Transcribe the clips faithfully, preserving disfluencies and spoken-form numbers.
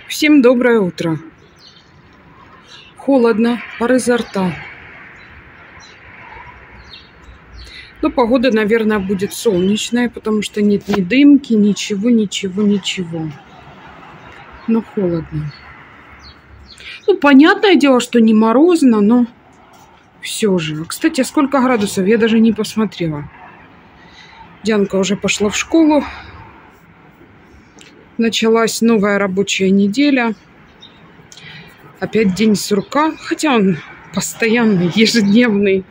Всем доброе утро. Холодно, пар изо рта. Но погода, наверное, будет солнечная, потому что нет ни дымки, ничего, ничего, ничего. Но холодно. Ну, понятное дело, что не морозно, но все же. Кстати, а сколько градусов? Я даже не посмотрела. Дианка уже пошла в школу. Началась новая рабочая неделя. Опять день сурка, хотя он постоянный, ежедневный.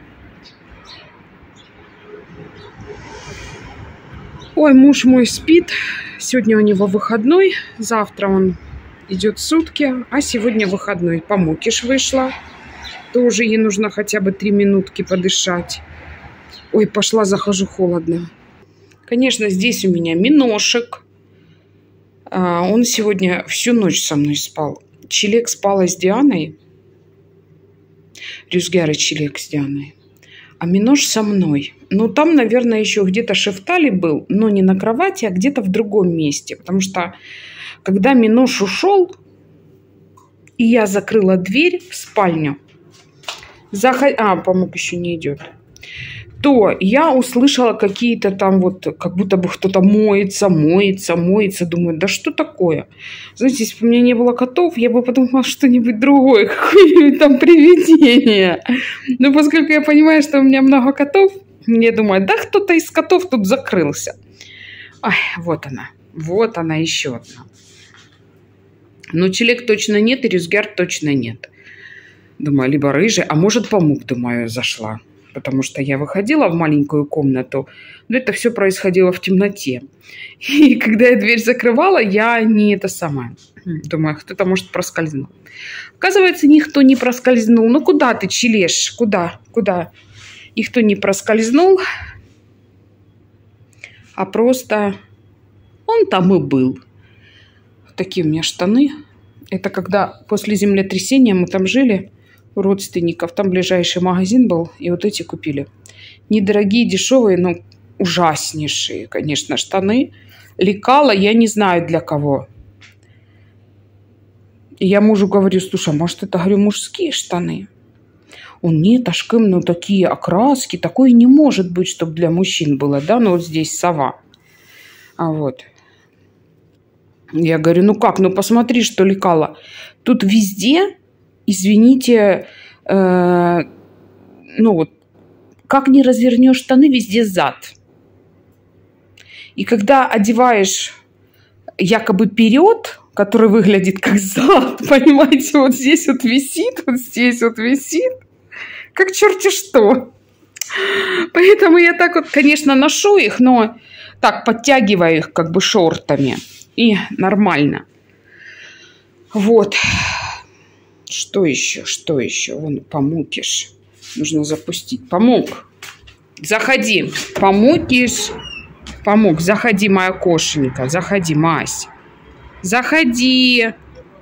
Ой, муж мой спит. Сегодня у него выходной. Завтра он идет сутки, а сегодня выходной. Помокиш вышла. Тоже ей нужно хотя бы три минутки подышать. Ой, пошла, захожу, холодно. Конечно, здесь у меня Миношек. Он сегодня всю ночь со мной спал. Чилек спала с Дианой. Рюзгяр и Чилек с Дианой. А Минош со мной. Ну, там, наверное, еще где-то Шефтали был, но не на кровати, а где-то в другом месте. Потому что, когда Минош ушел, и я закрыла дверь в спальню, заход... а, помог еще не идет, то я услышала какие-то там вот, как будто бы кто-то моется, моется, моется. Думаю, да что такое? Знаете, если бы у меня не было котов, я бы подумала что-нибудь другое, какое-нибудь там привидение. Но поскольку я понимаю, что у меня много котов, я думаю, да кто-то из котов тут закрылся. Ай, вот она, вот она еще одна. Но Чилек точно нет, и Рюзгяр точно нет. Думаю, либо рыжий, а может Памук, думаю, зашла. Потому что я выходила в маленькую комнату, но это все происходило в темноте. И когда я дверь закрывала, я не это самое. Думаю, кто-то, может, проскользнул. Оказывается, никто не проскользнул. Ну, куда ты, Чилеш? Куда? Куда? Никто не проскользнул. А просто он там и был. Такие у меня штаны. Это когда после землетрясения мы там жили, у родственников. Там ближайший магазин был, и вот эти купили. Недорогие, дешевые, но ужаснейшие, конечно, штаны. Лекала, я не знаю для кого. И я мужу говорю, слушай, может это, говорю, мужские штаны? Он, нет, Ашкым, ну такие окраски, такое не может быть, чтобы для мужчин было, да, ну вот здесь сова. А вот. Я говорю, ну как, ну посмотри, что лекала. Тут везде, извините, э, ну вот, как не развернешь штаны, везде зад. И когда одеваешь якобы вперед, который выглядит как зад, понимаете, вот здесь вот висит, вот здесь вот висит, как черти что. Поэтому я так вот, конечно, ношу их, но так подтягиваю их как бы шортами. И нормально. Вот. Что еще? Что еще? Вон, Помукиш. Нужно запустить. Помог. Заходи. Помукиш. Помог. Заходи, моя кошенька. Заходи, Мась. Заходи.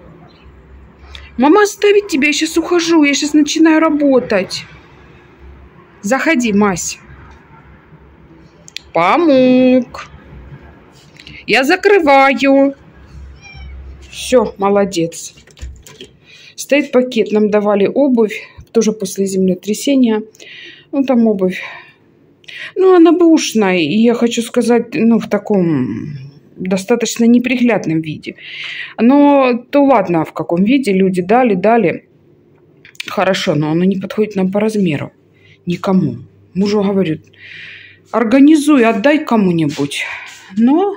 Мама оставит тебя. Я сейчас ухожу. Я сейчас начинаю работать. Заходи, Мась. Помог. Я закрываю. Все, молодец. Стоит пакет. Нам давали обувь. Тоже после землетрясения. Ну, там обувь. Ну, она бэушная. И я хочу сказать, ну, в таком достаточно неприглядном виде. Но то ладно, в каком виде люди дали, дали. Хорошо, но оно не подходит нам по размеру. Никому. Мужу говорю, организуй, отдай кому-нибудь. Но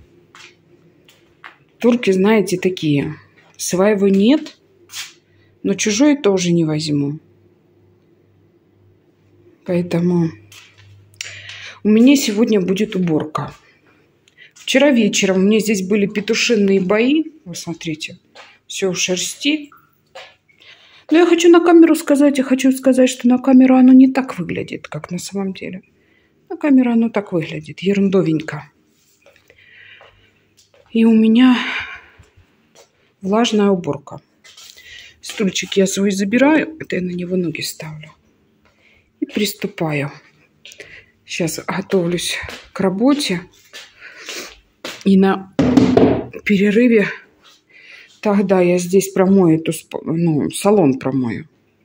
турки, знаете, такие. Своего нет. Но чужой тоже не возьму. Поэтому у меня сегодня будет уборка. Вчера вечером у меня здесь были петушиные бои. Вы смотрите, все в шерсти. Но я хочу на камеру сказать, я хочу сказать, что на камеру оно не так выглядит, как на самом деле. На камеру оно так выглядит, ерундовенько. И у меня влажная уборка. Стульчик я свой забираю, это я на него ноги ставлю. И приступаю. Сейчас готовлюсь к работе. И на перерыве Тогда я здесь промою эту, ну, салон промою.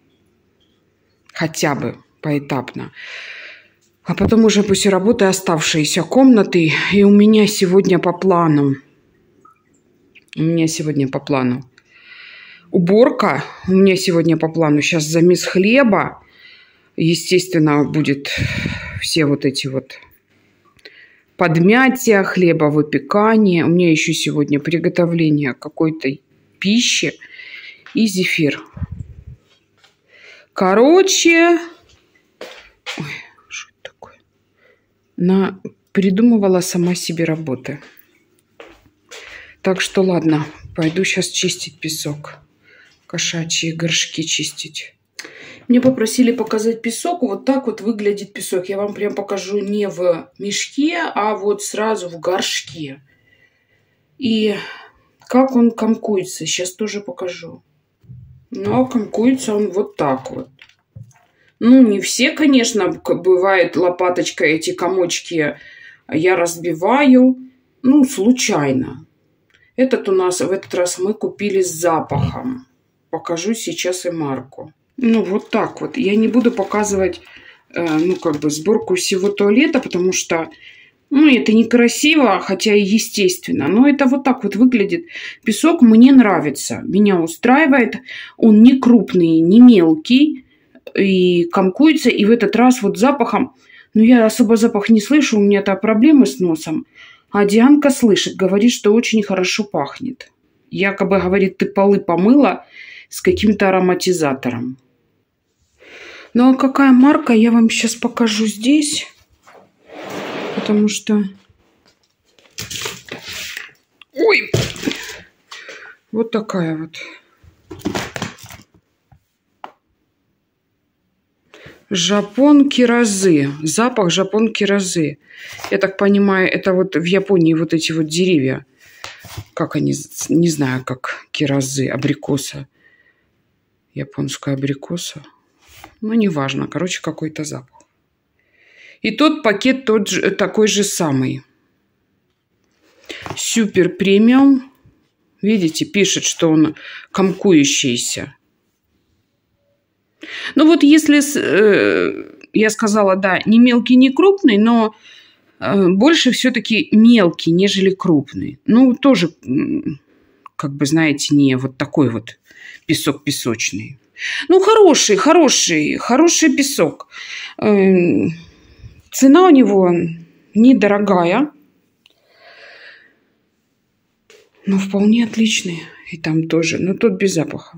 Хотя бы поэтапно. А потом уже после работы оставшиеся комнаты. И у меня сегодня по плану. У меня сегодня по плану. Уборка. У меня сегодня по плану. Сейчас замес хлеба. Естественно, будет все вот эти вот подмятия хлеба, выпекание. У меня еще сегодня приготовление какой-то пищи и зефир. Короче, ой, что это такое? На... Придумывала сама себе работы. Так что ладно, пойду сейчас чистить песок. Кошачьи горшки чистить. Мне попросили показать песок. Вот так вот выглядит песок. Я вам прям покажу не в мешке, а вот сразу в горшке. И как он комкуется, сейчас тоже покажу. Но комкуется он вот так вот. Ну, не все, конечно, бывает лопаточкой эти комочки я разбиваю. Ну, случайно. Этот у нас в этот раз мы купили с запахом. Покажу сейчас и марку. Ну, вот так вот. Я не буду показывать, э, ну, как бы сборку всего туалета, потому что, ну, это некрасиво, хотя и естественно. Но это вот так вот выглядит. Песок мне нравится. Меня устраивает. Он не крупный, не мелкий. И комкуется. И в этот раз вот запахом... Ну, я особо запах не слышу. У меня-то проблемы с носом. А Дианка слышит. Говорит, что очень хорошо пахнет. Якобы, говорит, ты полы помыла с каким-то ароматизатором. Ну, а какая марка, я вам сейчас покажу здесь. Потому что... Ой! Вот такая вот. Жапон Киразы. Запах Жапон Киразы. Я так понимаю, это вот в Японии вот эти вот деревья. Как они, не знаю, как киразы, абрикоса. Японская абрикоса. Ну, неважно. Короче, какой-то запах. И тот пакет тот же, такой же самый. Супер премиум. Видите, пишет, что он комкующийся. Ну вот если, э, я сказала, да, не мелкий, не крупный, но э, больше все-таки мелкий, нежели крупный. Ну, тоже, как бы, знаете, не вот такой вот песок песочный. Ну, хороший, хороший, хороший песок. Э, цена у него недорогая, но вполне отличный. И там тоже, но тот без запаха.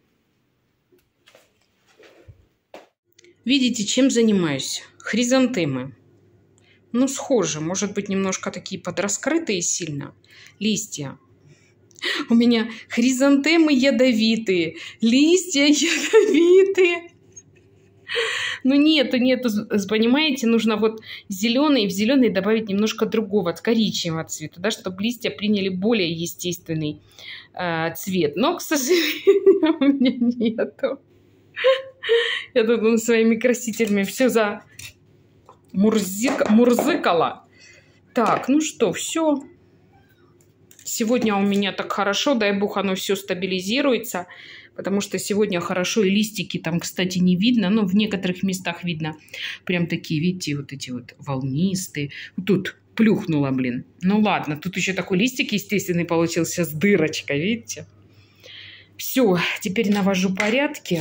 Видите, чем занимаюсь? Хризантемы. Ну, схожи. Может быть, немножко такие подраскрытые сильно. Листья. У меня хризантемы ядовитые. Листья ядовитые. Ну, нету, нету. Понимаете, нужно вот зеленый, в зеленый добавить немножко другого, коричневого цвета, да, чтобы листья приняли более естественный э, цвет. Но, к сожалению, у меня нету. Я тут ну, своими красителями все за мурзик, мурзыкала. Так, ну что, все. Сегодня у меня так хорошо, дай бог, оно все стабилизируется. Потому что сегодня хорошо, и листики там, кстати, не видно. Но в некоторых местах видно. Прям такие, видите, вот эти вот волнистые. Тут плюхнула, блин. Ну ладно, тут еще такой листик естественный получился с дырочкой, видите. Все, теперь навожу порядки.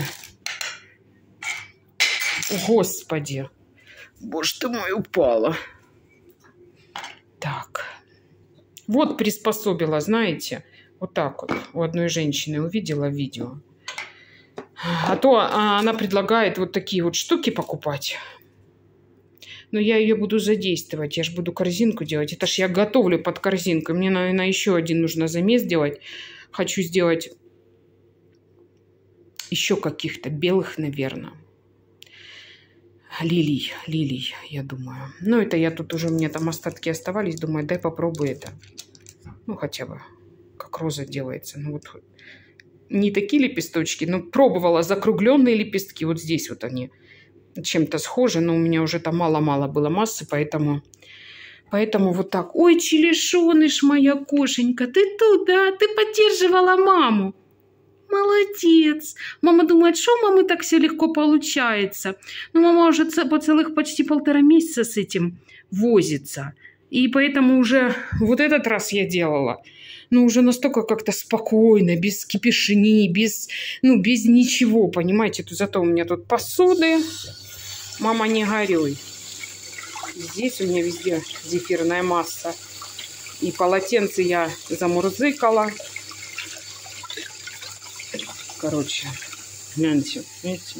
Господи, боже ты мой, упала. Так, вот приспособила, знаете, вот так вот у одной женщины увидела видео. А то она предлагает вот такие вот штуки покупать. Но я ее буду задействовать, я же буду корзинку делать. Это ж я готовлю под корзинку. Мне, наверное, еще один нужно замес делать. Хочу сделать еще каких-то белых, наверное. Лилий, лилий, я думаю. Ну, это я тут уже, у меня там остатки оставались. Думаю, дай попробую это. Ну, хотя бы, как роза делается. Ну, вот не такие лепесточки, но пробовала закругленные лепестки. Вот здесь вот они чем-то схожи, но у меня уже там мало-мало было массы, поэтому Поэтому вот так. Ой, челешоныш моя кошенька, ты туда, ты поддерживала маму. Молодец. Мама думает, что у мамы так все легко получается. Но мама уже по целых почти полтора месяца с этим возится. И поэтому уже вот этот раз я делала. Ну, уже настолько как-то спокойно, без кипишни, без, ну, без ничего, понимаете. Зато у меня тут посуды. Мама, не горюй. Здесь у меня везде зефирная масса. И полотенце я замурзыкала. Короче, гляньте, видите?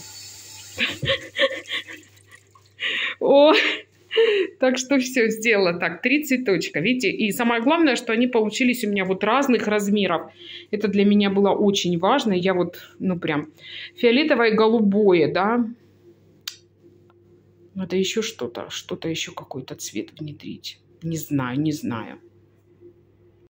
О, так что все сделала. Так, три цветочка, видите? И самое главное, что они получились у меня вот разных размеров. Это для меня было очень важно. Я вот, ну прям, фиолетовое и голубое, да. Надо еще что-то, что-то еще какой-то цвет внедрить. Не знаю, не знаю.